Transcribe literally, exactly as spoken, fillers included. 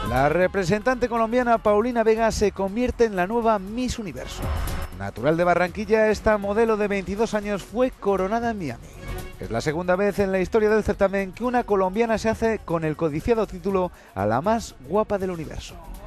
La representante colombiana Paulina Vega se convierte en la nueva Miss Universo. Natural de Barranquilla, esta modelo de veintidós años fue coronada en Miami. Es la segunda vez en la historia del certamen que una colombiana se hace con el codiciado título a la más guapa del universo.